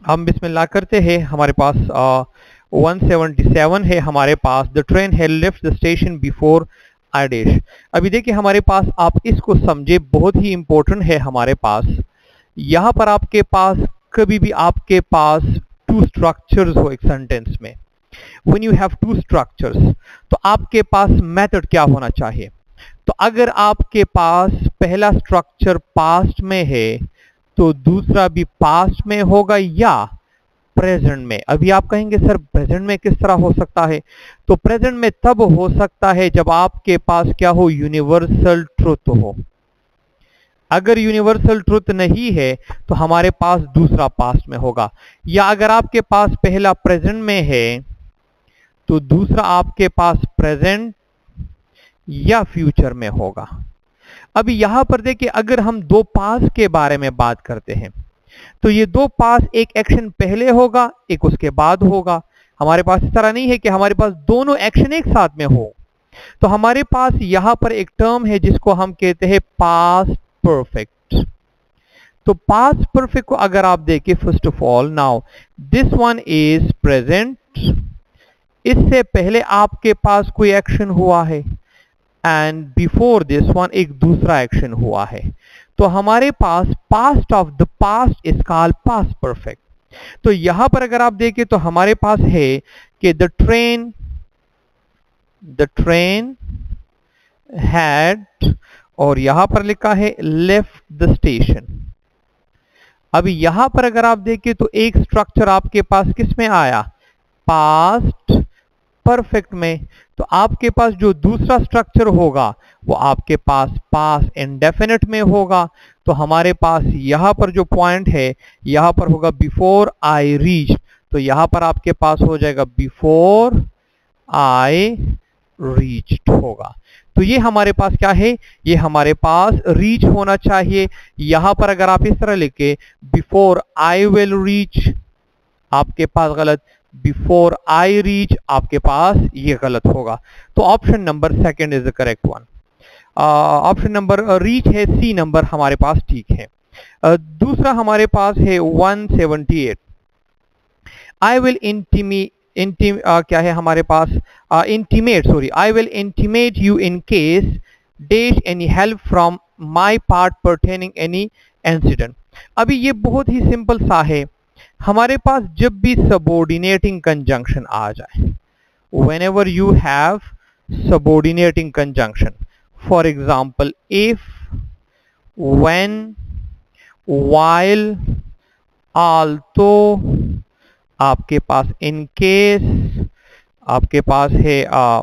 हम बिस्मिल्लाह करते हैं। हमारे पास 177 है हमारे पास। The train had left the station before I dash. अभी देखिए हमारे पास, आप इसको समझे, बहुत ही इंपॉर्टेंट है हमारे पास। यहाँ पर आपके पास कभी भी आपके पास टू स्ट्रक्चर्स हो एक सेंटेंस में, when you have two structures, तो आपके पास मेथड क्या होना चाहिए? तो अगर आपके पास पहला स्ट्रक्चर पास्ट में है तो दूसरा भी पास्ट में होगा या प्रेजेंट में। अभी आप कहेंगे सर प्रेजेंट में किस तरह हो सकता है? तो प्रेजेंट में तब हो सकता है जब आपके पास क्या हो, यूनिवर्सल ट्रुथ हो। अगर यूनिवर्सल ट्रुथ नहीं है तो हमारे पास दूसरा पास्ट में होगा, या अगर आपके पास पहला प्रेजेंट में है तो दूसरा आपके पास प्रेजेंट या फ्यूचर में होगा। अभी यहां पर देखिए, अगर हम दो पास के बारे में बात करते हैं तो ये दो पास, एक एक्शन पहले होगा एक उसके बाद होगा। हमारे पास इस तरह नहीं है कि हमारे पास दोनों एक्शन एक साथ में हो। तो हमारे पास यहां पर एक टर्म है जिसको हम कहते हैं पास्ट परफेक्ट। तो पास्ट परफेक्ट को अगर आप देखें, first of all now this one is present, इससे पहले आपके पास कोई एक्शन हुआ है, एंड बिफोर दिस वन एक दूसरा एक्शन हुआ है। तो हमारे पास past of the past is called past perfect. तो यहां पर अगर आप देखें तो हमारे पास है कि द ट्रेन हैड, और यहां पर लिखा है लेफ्ट द स्टेशन। अभी यहां पर अगर आप देखें तो एक स्ट्रक्चर आपके पास किस में आया, पास्ट परफेक्ट में। तो आपके पास जो दूसरा स्ट्रक्चर होगा वो आपके पास पास्ट इंडेफिनिट में होगा। तो हमारे पास यहां पर जो पॉइंट है यहां पर होगा बिफोर आई रीच। तो यहां पर आपके पास हो जाएगा बिफोर आई रीच्ड होगा। तो ये हमारे पास क्या है, ये हमारे पास रीच होना चाहिए। यहां पर अगर आप इस तरह लिखे बिफोर आई विल रीच, आपके पास गलत, बिफोर आई रीच आपके पास ये गलत होगा। तो option number second is the correct one. Option number reach है, सी नंबर हमारे पास ठीक है। दूसरा हमारे पास है 178। आई विल क्या है हमारे पास, intimate, sorry, I will intimate you in case dash any help from my part pertaining any incident. अभी ये बहुत ही सिंपल सा है। हमारे पास जब भी सबऑर्डिनेटिंग कंजंक्शन आ जाए, whenever you have subordinating conjunction, for example if, when, while, although, आपके पास in case, आपके पास है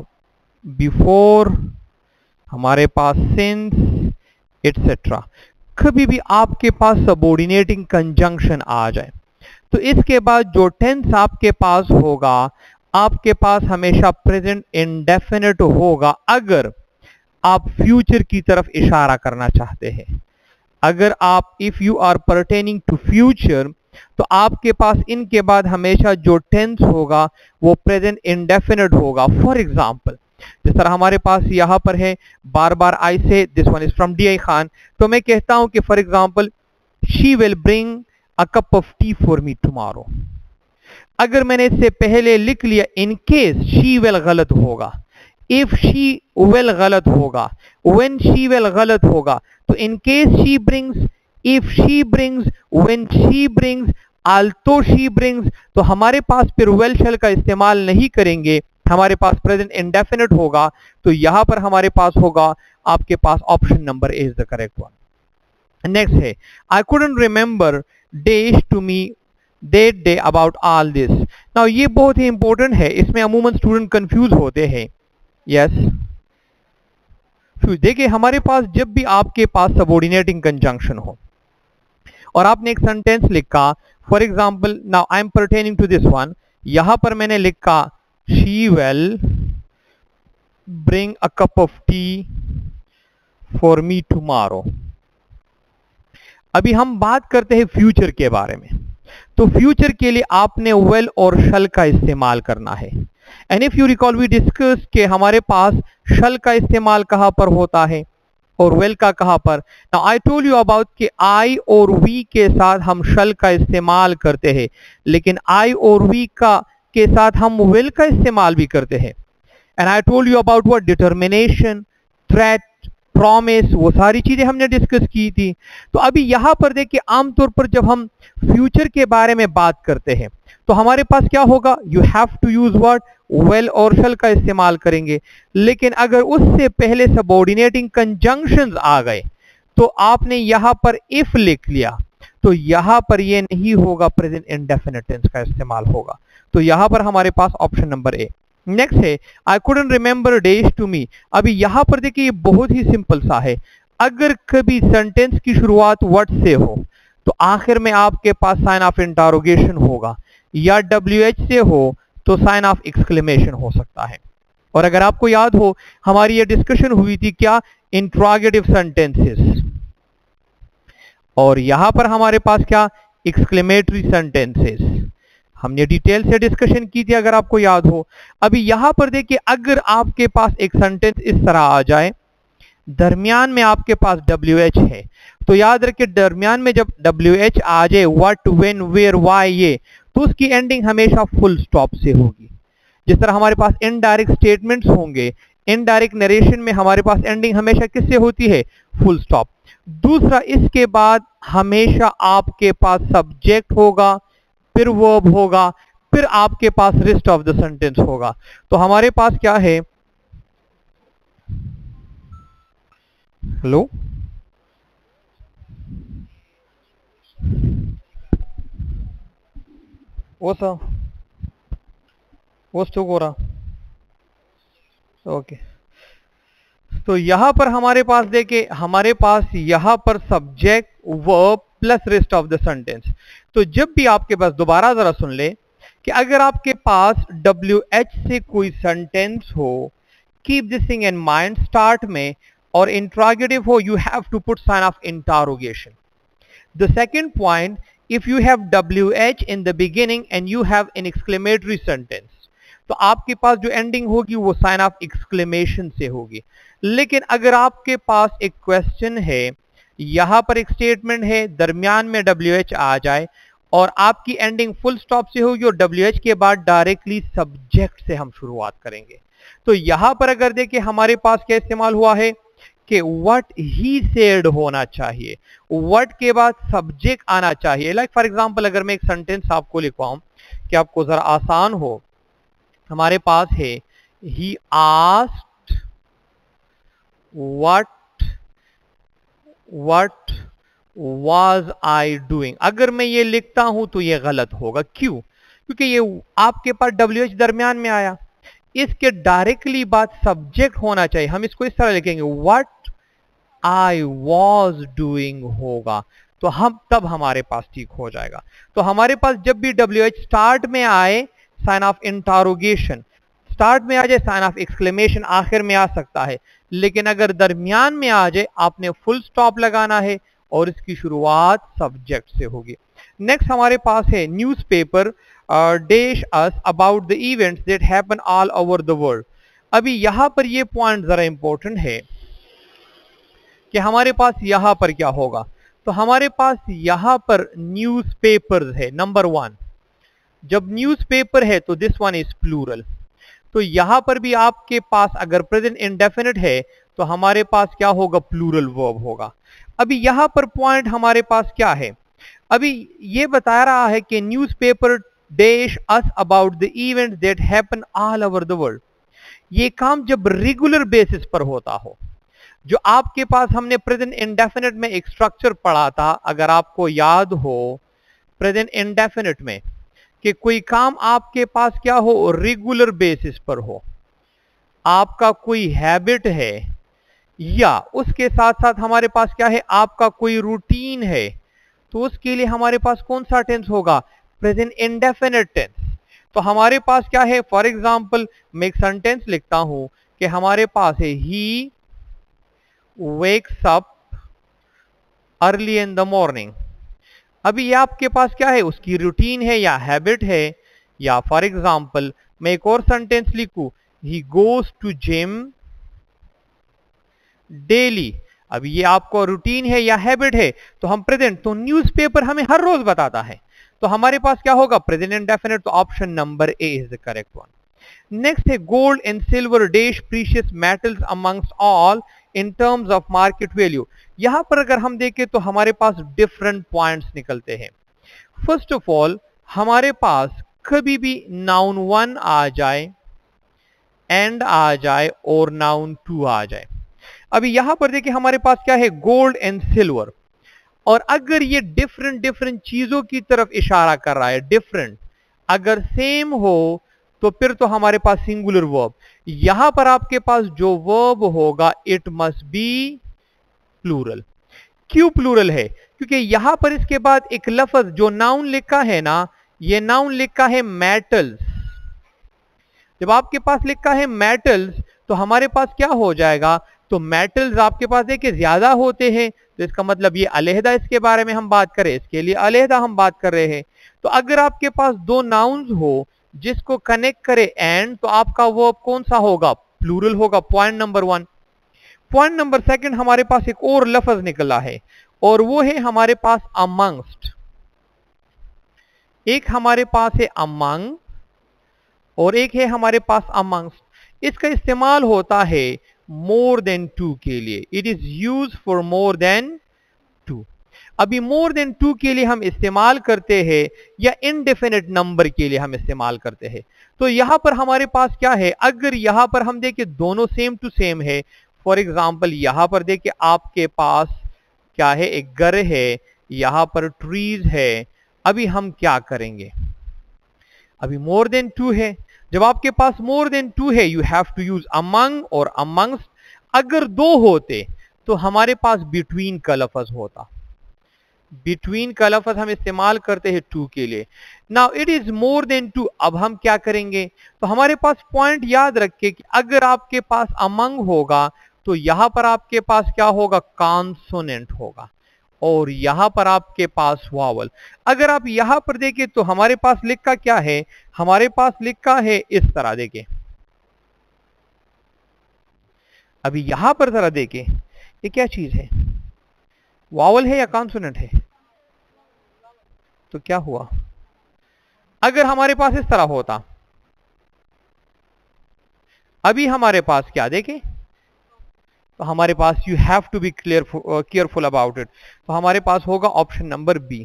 before, हमारे पास since, etc। कभी भी आपके पास सबऑर्डिनेटिंग कंजंक्शन आ जाए तो इसके बाद जो टेंस आपके पास होगा, आपके पास हमेशा प्रेजेंट इंडेफिनिट होगा अगर आप फ्यूचर की तरफ इशारा करना चाहते हैं। अगर आप, if you are pertaining to future, तो आपके पास इनके बाद हमेशा जो टेंस होगा वो प्रेजेंट इंडेफिनिट होगा। फॉर एग्जाम्पल, जिस तरह हमारे पास यहां पर है बार बार आई से, this one is from D Khan, तो मैं कहता हूं कि for example she will bring a cup of tea for me tomorrow. अगर मैंने इससे पहले लिख लिया इन केस शी विल, गलत होगा। इफ शी विल गलत होगा, व्हेन शी विल गलत होगा। तो in case she brings, if she brings, when she brings, although she brings, तो हमारे पास फिर वेल शैल का इस्तेमाल नहीं करेंगे, हमारे पास प्रेजेंट इंडेफिनिट होगा। तो यहां पर हमारे पास होगा आपके पास option number is the correct one. Next है I couldn't remember dash to me that day about all this. Now ये बहुत ही इंपॉर्टेंट है, इसमें अमूमन स्टूडेंट कंफ्यूज होते हैं। यस, देखिए हमारे पास जब भी आपके पास सबऑर्डिनेटिंग कंजंक्शन हो और आपने एक सेंटेंस लिखा, for example now I am pertaining to this one, यहां पर मैंने लिखा she will bring a cup of tea for me tomorrow. अभी हम बात करते हैं फ्यूचर के बारे में। तो फ्यूचर के लिए आपने वेल और शल का इस्तेमाल करना है। And if you recall we discuss के हमारे पास शल का इस्तेमाल कहां पर होता है, और वेल का कहां पर? Now I told you about कि आई और वी के साथ हम शल का इस्तेमाल करते हैं, लेकिन आई और वी का के साथ हम वेल का इस्तेमाल भी करते हैं। And I told you about what determination, threat, promise, वो सारी चीजें हमने डिस्कस की थी। तो अभी यहां पर देखिए आमतौर पर जब हम फ्यूचर के बारे में बात करते हैं तो हमारे पास क्या होगा? You have to use word well और शल का इस्तेमाल करेंगे। लेकिन अगर उससे पहले सबऑर्डिनेटिंग कंजंक्शंस आ गए तो आपने यहां पर इफ लिख लिया तो यहां पर ये नहीं होगा, प्रेजेंट इंडेफिनिट टेंस का इस्तेमाल होगा। तो यहां पर हमारे पास ऑप्शन नंबर ए। नेक्स्ट है I couldn't remember days to me. अभी यहां पर देखिए ये बहुत ही सिंपल सा है। अगर कभी सेंटेंस की शुरुआत व्हाट से हो तो आखिर में आपके पास साइन ऑफ इंटरोगेशन होगा, या WH से हो तो साइन ऑफ एक्सक्लेमेशन हो सकता है। और अगर आपको याद हो हमारी ये डिस्कशन हुई थी क्या? इंट्रोगेटिव सेंटेंसेस, और यहां पर हमारे पास क्या? Exclamatory sentences. हमने डिटेल से डिस्कशन की थी अगर आपको याद हो। अभी यहां पर देखिए अगर आपके पास एक सेंटेंस इस तरह आ जाए, दरमियान में आपके पास WH है, तो याद रखिए दरमियान में जब WH आ जाए, व्हाट, व्हेन, वेयर, व्हाई, ये, तो उसकी एंडिंग हमेशा फुल स्टॉप से होगी। जिस तरह हमारे पास इनडायरेक्ट स्टेटमेंट्स होंगे, इनडायरेक्ट नरेशन में हमारे पास एंडिंग हमेशा किससे होती है? Full stop. दूसरा, इसके बाद हमेशा आपके पास सब्जेक्ट होगा, फिर वर्ब होगा, फिर आपके पास रेस्ट ऑफ द सेंटेंस होगा। तो हमारे पास क्या है? हेलो, वो स्टोक हो रहा। ओके, तो यहां पर हमारे पास देखिए हमारे पास यहां पर subject, verb plus rest of the sentence. तो जब भी आपके पास, दोबारा जरा सुन ले कि अगर आपके पास WH से कोई सेंटेंस हो, keep this thing in mind, start में और इंट्रोगेटिव हो, you have to put sign of interrogation. The second point, if you have WH in the beginning and you have an exclamatory sentence, तो आपके पास जो ending होगी वो sign of exclamation से होगी। लेकिन अगर आपके पास एक क्वेश्चन है, यहां पर एक स्टेटमेंट है, दरमियान में WH आ जाए और आपकी एंडिंग फुल स्टॉप से होगी और WH के बाद डायरेक्टली सब्जेक्ट से हम शुरुआत करेंगे, तो यहां पर अगर देखिए हमारे पास क्या इस्तेमाल हुआ है कि व्हाट ही सेड होना चाहिए, व्हाट के बाद सब्जेक्ट आना चाहिए। लाइक फॉर एग्जांपल अगर मैं एक सेंटेंस आपको लिखवाऊं कि आपको जरा आसान हो, हमारे पास है he asked what was I doing. अगर मैं ये लिखता हूं तो ये गलत होगा। क्यों? क्योंकि ये आपके पास WH दरमियान में आया, इसके डायरेक्टली बाद सब्जेक्ट होना चाहिए। हम इसको इस तरह लिखेंगे व्हाट आई वॉज डूइंग होगा, तो हम तब हमारे पास ठीक हो जाएगा। तो हमारे पास जब भी WH स्टार्ट में आए साइन ऑफ इंटरोगेशन, स्टार्ट में आ जाए साइन ऑफ एक्सक्लेमेशन आखिर में आ सकता है, लेकिन अगर दरमियान में आ जाए आपने फुल स्टॉप लगाना है और इसकी शुरुआत सब्जेक्ट से होगी। नेक्स्ट हमारे पास है newspaper dash us about the events that happen all over the world. अभी यहां पर ये पॉइंट जरा इंपॉर्टेंट है कि हमारे पास यहां पर क्या होगा। तो हमारे पास यहां पर न्यूज़पेपर्स है, नंबर 1। जब न्यूज़पेपर है तो दिस वन इज प्लूरल, तो यहां पर भी आपके पास अगर प्रेजेंट इंडेफिनिट है तो हमारे पास क्या होगा? प्लूरल वर्ब होगा। अभी यहां पर पॉइंट हमारे पास क्या है? अभी ये बता रहा है कि newspaper dash us about the events that happen all over the world. ये काम जब रेगुलर बेसिस पर होता हो, जो आपके पास हमने प्रेजेंट इंडेफिनिट में एक स्ट्रक्चर पढ़ा था, अगर आपको याद हो प्रेजेंट इंडेफिनिट में कि कोई काम आपके पास क्या हो? रेगुलर बेसिस पर हो, आपका कोई हैबिट है, या उसके साथ साथ हमारे पास क्या है? आपका कोई रूटीन है, तो उसके लिए हमारे पास कौन सा टेंस होगा? Present indefinite tense. तो हमारे पास क्या है? फॉर एग्जाम्पल मैं एक सेंटेंस लिखता हूं कि हमारे पास है ही wakes up early in the morning। अभी ये आपके पास क्या है? उसकी रूटीन है या हैबिट है। या फॉर एग्जाम्पल मैं एक और सेंटेंस लिखूं, he goes to gym daily. अभी ये आपको रूटीन है या हैबिट है, तो हम प्रेजेंट, तो न्यूज़पेपर हमें हर रोज बताता है, तो हमारे पास क्या होगा, प्रेजेंट इंडेफिनिट, तो option number A is the correct one. Next है gold and silver dash precious metals amongst all in terms of market value. यहां पर अगर हम देखें तो हमारे पास डिफरेंट पॉइंट्स निकलते हैं। फर्स्ट ऑफ ऑल हमारे पास कभी भी नाउन 1 आ जाए, एंड आ जाए और नाउन 2 आ जाए। अभी यहां पर देखिए हमारे पास क्या है, गोल्ड एंड सिल्वर, और अगर ये डिफरेंट डिफरेंट चीजों की तरफ इशारा कर रहा है, डिफरेंट, अगर सेम हो तो फिर तो हमारे पास सिंगुलर वर्ब। यहां पर आपके पास जो वर्ब होगा इट मस्ट बी प्लूरल। क्यों प्लूरल है, क्योंकि यहां पर इसके बाद एक लफ्ज जो नाउन लिखा है ना, ये नाउन लिखा है मेटल्स। जब आपके पास लिखा है मेटल्स तो हमारे पास क्या हो जाएगा, तो मेटल्स आपके पास देखिए ज्यादा होते हैं, तो इसका मतलब ये अलहदा इसके बारे में हम बात करें, इसके लिए अलहदा हम बात कर रहे हैं। तो अगर आपके पास दो नाउन्स हो जिसको कनेक्ट करे एंड, तो आपका वर्ब कौन सा होगा, प्लूरल होगा, पॉइंट नंबर 1। पॉइंट नंबर 2 हमारे पास एक और लफ्ज निकला है और वो है हमारे पास अमंगस्ट। एक हमारे पास है अमंग और एक है हमारे पास अमंगस्ट। इसका इस्तेमाल होता है मोर देन 2 के लिए, it is use for more than 2। अभी मोर देन 2 के लिए हम इस्तेमाल करते हैं या इनडेफिनिट नंबर के लिए हम इस्तेमाल करते हैं। तो यहां पर हमारे पास क्या है, अगर यहां पर हम देखें दोनों सेम टू सेम है, फॉर एग्जाम्पल यहां पर देखिए आपके पास क्या है, एक घर है, यहां पर ट्रीज है। अभी हम क्या करेंगे, अभी मोर देन 2 है, जब आपके पास मोर देन 2 है you have to use among और अमंग्स्ट। अगर 2 होते तो हमारे पास बिटवीन का लफ्ज होता, बिटवीन का लफ्ज हम इस्तेमाल करते हैं 2 के लिए। Now it is more than 2, अब हम क्या करेंगे, तो हमारे पास पॉइंट याद रखिए कि अगर आपके पास अमंग होगा तो यहां पर आपके पास क्या होगा, कॉन्सोनेंट होगा, और यहां पर आपके पास वावल। अगर आप यहां पर देखें तो हमारे पास लिखा क्या है, हमारे पास लिखा है इस तरह, देखें अभी यहां पर जरा देखें ये क्या चीज है, वावल है या कॉन्सोनेंट है, तो क्या हुआ अगर हमारे पास इस तरह होता। अभी हमारे पास क्या देखें, तो हमारे पास you have to be careful about it, तो हमारे पास होगा ऑप्शन नंबर बी।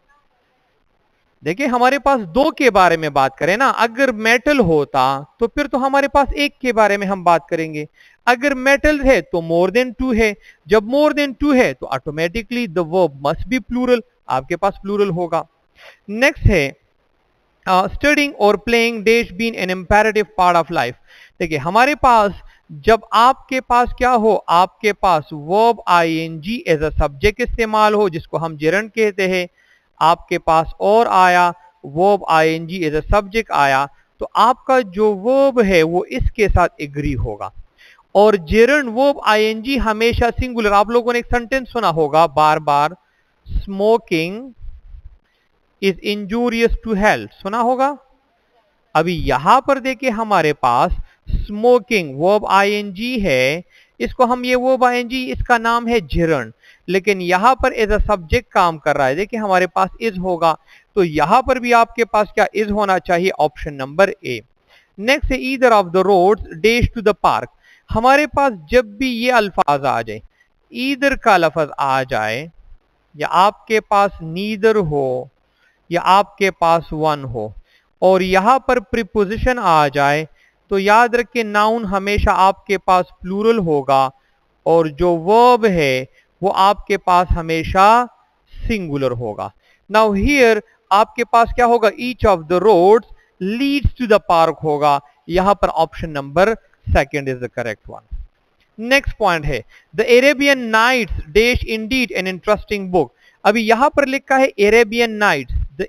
देखिए हमारे पास 2 के बारे में बात करें ना, अगर मेटल होता तो फिर तो हमारे पास 1 के बारे में हम बात करेंगे। अगर मेटल है तो मोर देन 2 है, जब मोर देन 2 है तो automatically the verb must be plural, आपके पास प्लूरल होगा। नेक्स्ट है स्टडिंग और playing dash been an imperative part of life. देखिए हमारे पास जब आपके पास क्या हो, आपके पास verb ING as a subject इस्तेमाल हो जिसको हम जेरंड कहते हैं, आपके पास और आया verb ING as a subject आया, तो आपका जो वर्ब है वो इसके साथ एग्री होगा। और जेरंड वर्ब आईएनजी हमेशा सिंगुलर, आप लोगों ने एक सेंटेंस सुना होगा बार बार, smoking is injurious to health, सुना होगा। अभी यहां पर देखिए हमारे पास स्मोकिंग वर्ब आईएनजी है, इसको हम ये वर्ब आईएनजी इसका नाम है जेरंड, लेकिन यहां पर एज अ सब्जेक्ट काम कर रहा है, देखिए हमारे पास इज होगा, तो यहां पर भी आपके पास क्या इज होना चाहिए, ऑप्शन नंबर ए। नेक्स्ट है either of the roads dash to the park. हमारे पास जब भी ये अल्फाज आ जाए, ईदर का लफ्ज आ जाए, या आपके पास नीदर हो या आपके पास वन हो, और यहां पर प्रीपोजिशन आ जाए, तो याद रखिए नाउन हमेशा आपके पास प्लूरल होगा और जो वर्ब है वो आपके पास हमेशा सिंगुलर होगा। नाउ हियर आपके पास क्या होगा, each of the roads leads to the park होगा, यहां पर option number 2 is the correct one. Next point है the Arabian Nights dash indeed an interesting book. अभी यहां पर लिखा है Arabian Nights, the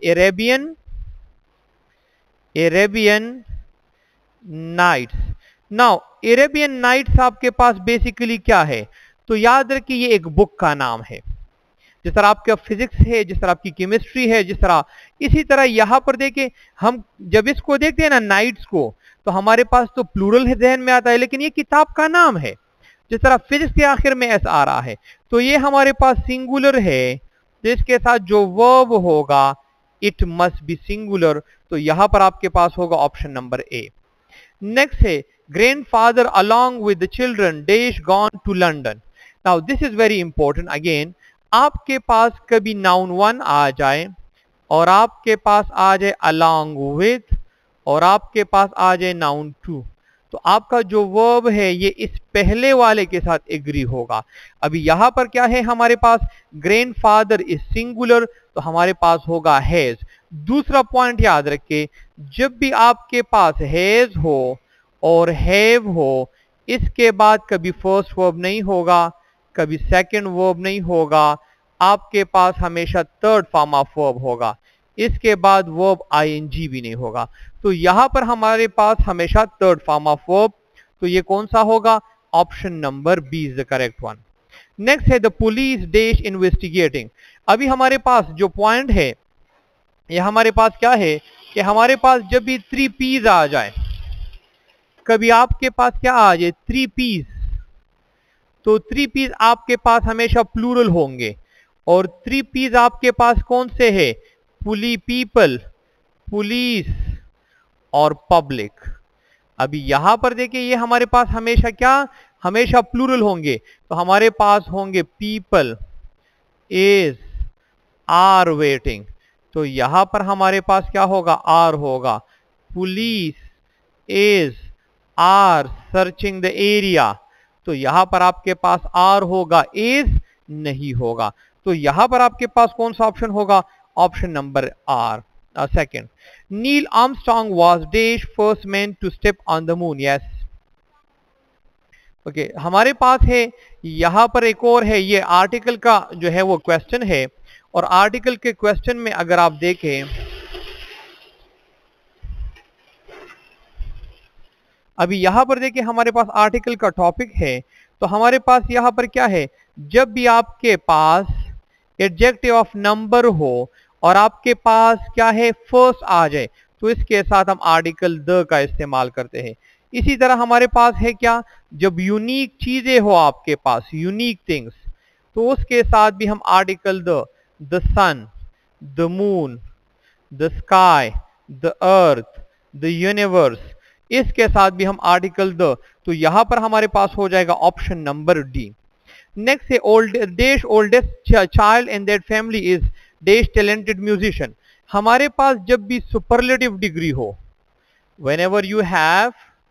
Arabian Nights. Now Arabian Nights आपके पास बेसिकली क्या है, तो याद रखिए ये एक बुक का नाम है, जिस तरह आपका फिजिक्स है, जिस तरह आपकी केमिस्ट्री है, जिस तरह इसी तरह यहां पर देखिए हम जब इसको देखते हैं ना नाइट्स को, तो हमारे पास तो प्लूरल है जहन में आता है, लेकिन ये किताब का नाम है, जिस तरह फिजिक्स के आखिर में एस आ रहा है, तो ये हमारे पास सिंगुलर है, तो इसके साथ जो वर्ब होगा इट मस्ट बी सिंगुलर, तो यहां पर आपके पास होगा ऑप्शन नंबर ए। नेक्स्ट है grandfather along with the children dash gone to London. Now this is very important. Again आपके पास कभी नाउन 1 आ जाए और आपके पास आ जाए अलोंग विद और आपके पास आ जाए नाउन 2, तो आपका जो वर्ब है ये इस पहले वाले के साथ एग्री होगा। अभी यहां पर क्या है हमारे पास, ग्रैंडफादर इज सिंगुलर, तो हमारे पास होगा हैज। दूसरा पॉइंट याद रखिए, जब भी आपके पास हैज हो और हैव हो, इसके बाद कभी फर्स्ट वर्ब नहीं होगा, कभी सेकंड वर्ब नहीं होगा, आपके पास हमेशा थर्ड फॉर्म ऑफ वर्ब होगा, इसके बाद वर्ब आईएनजी भी नहीं होगा। तो यहां पर हमारे पास हमेशा थर्ड फॉर्म ऑफ वर्ब, तो ये कौन सा होगा, option number B is the correct one. Next है द पुलिस डैश इन्वेस्टिगेटिंग। अभी हमारे पास जो पॉइंट है ये हमारे पास क्या है कि हमारे पास जब भी 3 पीस आ जाए, कभी आपके पास क्या आ जाए 3 पीस, तो 3 पीस आपके पास हमेशा प्लूरल होंगे, और 3 पीस आपके पास कौन से है, पीपल, पुलिस और पब्लिक। अभी यहां पर देखिए ये हमारे पास हमेशा क्या, हमेशा प्लूरल होंगे, तो हमारे पास होंगे पीपल इज आर वेटिंग, तो यहां पर हमारे पास क्या होगा, आर होगा। Police is are searching the area, तो यहां पर आपके पास आर होगा, इज नहीं होगा, तो यहां पर आपके पास कौन सा ऑप्शन होगा, option number or second. Neil Armstrong was dash first man to step on the moon, yes okay. हमारे पास है यहां पर एक और है, ये आर्टिकल का जो है वो क्वेश्चन है, और आर्टिकल के क्वेश्चन में अगर आप देखें, अभी यहां पर देखिए हमारे पास आर्टिकल का टॉपिक है, तो हमारे पास यहां पर क्या है, जब भी आपके पास एडजेक्टिव ऑफ नंबर हो और आपके पास क्या है फर्स्ट आ जाए, तो इसके साथ हम आर्टिकल द का इस्तेमाल करते हैं। इसी तरह हमारे पास है क्या, जब यूनिक चीजें हो आपके पास, यूनिक थिंग्स, तो उसके साथ भी हम article the sun, the moon, the sky, the earth, the universe, इसके साथ भी हम आर्टिकल द, तो यहां पर हमारे पास हो जाएगा ऑप्शन नंबर डी। नेक्स्ट है oldest child in that family is dash talented musician. हमारे पास जब भी सुपरलेटिव डिग्री हो, whenever you have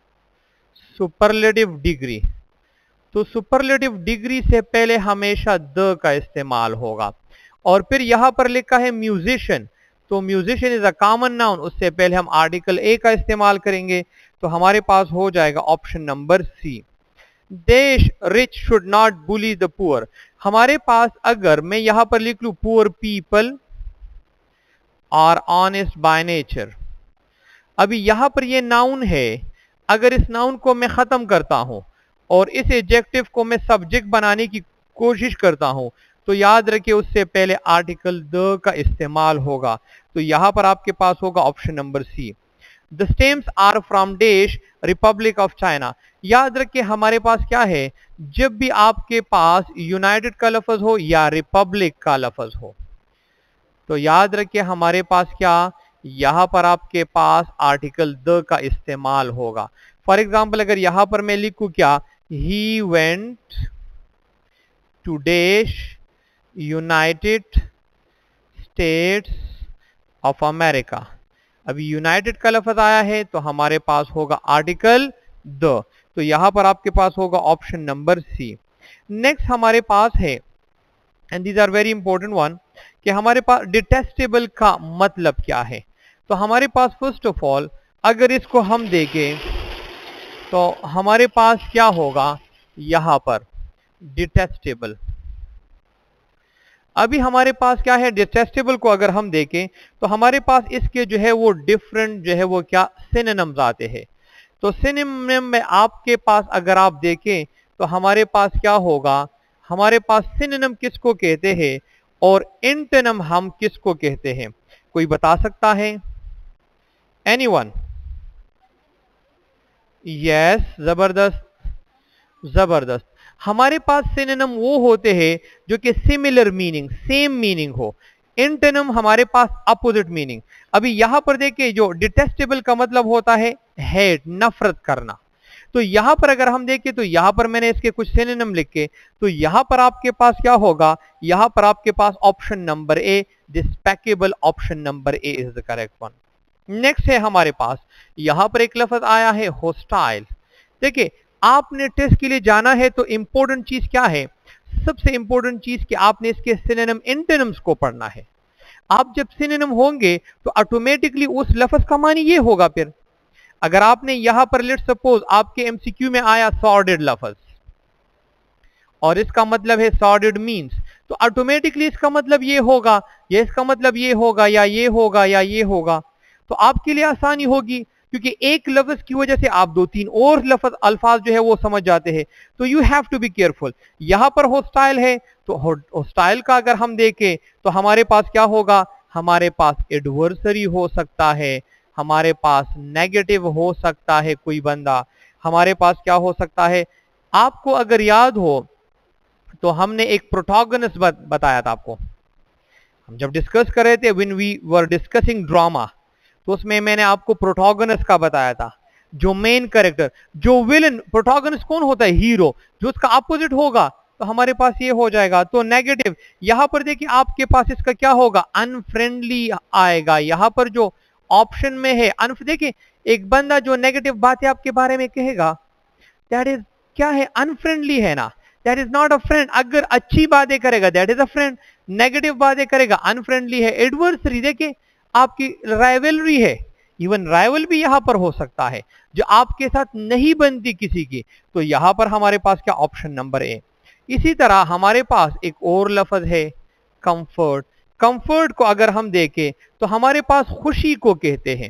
superlative degree, तो सुपरलेटिव डिग्री से पहले हमेशा द का इस्तेमाल होगा, और फिर यहां पर लिखा है म्यूजिशियन, तो musician is a common noun, उससे पहले हम आर्टिकल ए का इस्तेमाल करेंगे, तो हमारे पास हो जाएगा option number C. The rich should not bully the poor. हमारे पास अगर मैं यहां पर लिख लूं poor people are honest by nature, अभी यहां पर ये नाउन है, अगर इस नाउन को मैं खत्म करता हूं और इस एडजेक्टिव को मैं सब्जेक्ट बनाने की कोशिश करता हूं, तो याद रखिए उससे पहले आर्टिकल द का इस्तेमाल होगा, तो यहां पर आपके पास होगा option number C. The stems are from the Republic of China. याद रखिए हमारे पास क्या है, जब भी आपके पास यूनाइटेड का लफ्ज हो या रिपब्लिक का लफ्ज हो, तो याद रखिए हमारे पास क्या, यहां पर आपके पास आर्टिकल द का इस्तेमाल होगा। फॉर एग्जाम्पल अगर यहां पर मैं लिखूं क्या, he went to dash United States of America, अभी यूनाइटेड का लफ्ज आया है तो हमारे पास होगा आर्टिकल द, तो यहां पर आपके पास होगा ऑप्शन नंबर सी। नेक्स्ट हमारे पास है, and these are very important one, कि हमारे पास डिटेस्टेबल का मतलब क्या है। तो हमारे पास फर्स्ट ऑफ ऑल अगर इसको हम देखें तो हमारे पास क्या होगा, यहां पर डिटेस्टेबल, अभी हमारे पास क्या है, डिटेस्टेबल को अगर हम देखें तो हमारे पास इसके जो है वो डिफरेंट जो है वो क्या सिनोनिम्स आते हैं। तो सिनोनिम में आपके पास अगर आप देखें तो हमारे पास क्या होगा, हमारे पास सिनोनिम किसको कहते हैं और एंटोनिम हम किसको कहते हैं, कोई बता सकता है, एनीवन? यस, जबरदस्त जबरदस्त। हमारे पास सिनोनिम वो होते हैं जो कि सिमिलर मीनिंग, सेम मीनिंग हो। एंटोनिम हमारे पास अपोजिट मीनिंग। अभी यहां पर देखिए, जो डिटेस्टेबल का मतलब होता है हेट, नफरत करना। तो यहां पर अगर हम देखें तो यहां पर मैंने इसके कुछ सिनोनिम लिखे, तो यहां पर आपके पास क्या होगा, यहां पर आपके पास option number A, despicable, option number A is the correct one. Next है हमारे पास, यहां पर एक लफ्ज आया है होस्टाइल। देखिए, आपने टेस्ट के लिए जाना है तो इंपॉर्टेंट चीज क्या है, सबसे इंपॉर्टेंट चीज कि आपने इसके सिनोनिम एंटोनिम्स को पढ़ना है। आप जब सिनोनिम होंगे तो ऑटोमेटिकली उस लफ्ज का मानी ये होगा। फिर अगर आपने यहां पर लेट सपोज आपके एमसीक्यू में आया सॉर्डेड लफ्ज और इसका मतलब है सॉर्डेड मींस, तो ऑटोमेटिकली इसका मतलब ये होगा, या इसका मतलब ये होगा, या ये होगा, या ये होगा। तो आपके लिए आसानी होगी, क्योंकि एक लफ्ज की वजह से आप 2-3 और लफ्ज अल्फाज जो है वो समझ जाते हैं। तो you have to be careful. यहां पर होस्टाइल है, तो होस्टाइल का अगर हम देखें तो हमारे पास क्या होगा, हमारे पास एडवर्सरी हो सकता है, हमारे पास नेगेटिव हो सकता है कोई बंदा, हमारे पास क्या हो सकता है। आपको अगर याद हो तो हमने एक प्रोटोगनिस्ट बताया था आपको, हम जब डिस्कस कर रहे थे when we were discussing drama, तो उसमें मैंने आपको प्रोटोगनिस्ट का बताया था, जो मेन कैरेक्टर, जो विलन। प्रोटोगनिस्ट कौन होता है, हीरो। जो उसका अपोजिट होगा तो हमारे पास ये हो जाएगा, तो नेगेटिव। यहां पर देखिए आपके पास इसका क्या होगा, अनफ्रेंडली आएगा। यहां पर जो ऑप्शन में है देखिए, एक बंदा जो नेगेटिव बातें आपके बारे में कहेगा, दैट इज क्या है, अनफ्रेंडली है ना, that is not a friend. अगर अच्छी बातें करेगा that is a friend, negative बातें करेगा अनफ्रेंडली है। एडवर्सरी देखिए, आपकी राइवलरी है, इवन राइवल भी यहां पर हो सकता है, जो आपके साथ नहीं बनती किसी की। तो यहां पर हमारे पास क्या, ऑप्शन नंबर ए। इसी तरह हमारे पास एक और लफ्ज है कंफर्ट। कंफर्ट को अगर हम देखें तो हमारे पास खुशी को कहते हैं,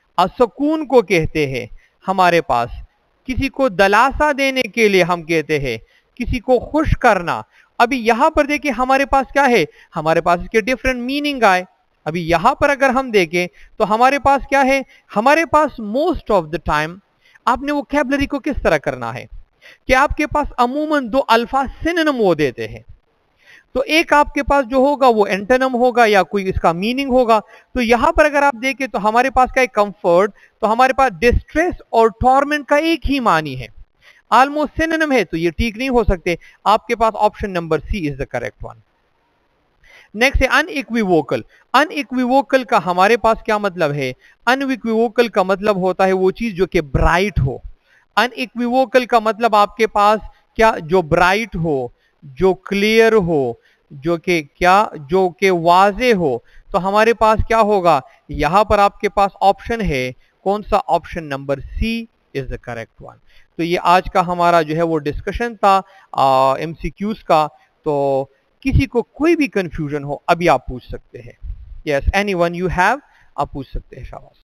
असकून को कहते हैं, हमारे पास किसी को दिलासा देने के लिए हम कहते हैं, किसी को खुश करना। अभी यहां पर देखिए हमारे पास क्या है, हमारे पास इसके डिफरेंट मीनिंग आए। अभी यहां पर अगर हम देखें तो हमारे पास क्या है, हमारे पास मोस्ट ऑफ द टाइम आपने वोकैबुलरी को किस तरह करना है कि आपके पास अमूमन 2 अल्फाज सिनोनिम वो देते हैं। तो एक आपके पास जो होगा वो एंटोनिम होगा या कोई इसका मीनिंग होगा। तो यहां पर अगर आप देखें तो हमारे पास क्या है, कंफर्ट, तो हमारे पास डिस्ट्रेस और टॉर्मेंट का एक ही मानी है, ऑलमोस्ट सिनोनिम है, तो ये ठीक नहीं हो सकते। आपके पास option number C is the correct one. Next है अनइक्विवोकल। अनइक्विवोकल का हमारे पास क्या मतलब है, अनइक्विवोकल का मतलब होता है वो चीज जो कि ब्राइट हो। अनइक्विवोकल का मतलब आपके पास क्या, जो ब्राइट हो, जो क्लियर हो, जो कि क्या, जो कि वाजे हो। तो हमारे पास क्या होगा, यहां पर आपके पास ऑप्शन है कौन सा, option number C is the correct one. तो ये आज का हमारा जो है वो डिस्कशन था एमसीक्यूज का। तो किसी को कोई भी कंफ्यूजन हो अभी आप पूछ सकते हैं। यस, एनीवन यू हैव, आप पूछ सकते हैं। शाबाश।